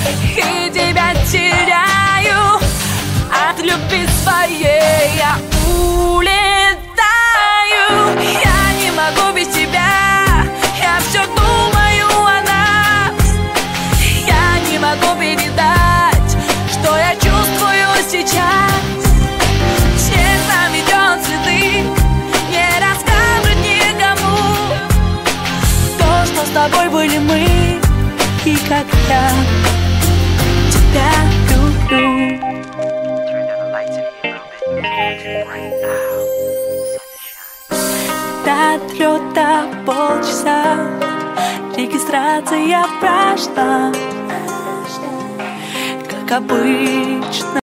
и тебя теряю. От любви своей я улетаю. Я не могу без тебя, я все думаю о нас. Я не могу передать, что я чувствую сейчас. Снег заметет следы, не расскажет никому то, что с тобой были мы, и как я тебя люблю. До отлета полчаса, регистрация прошла, как обычно.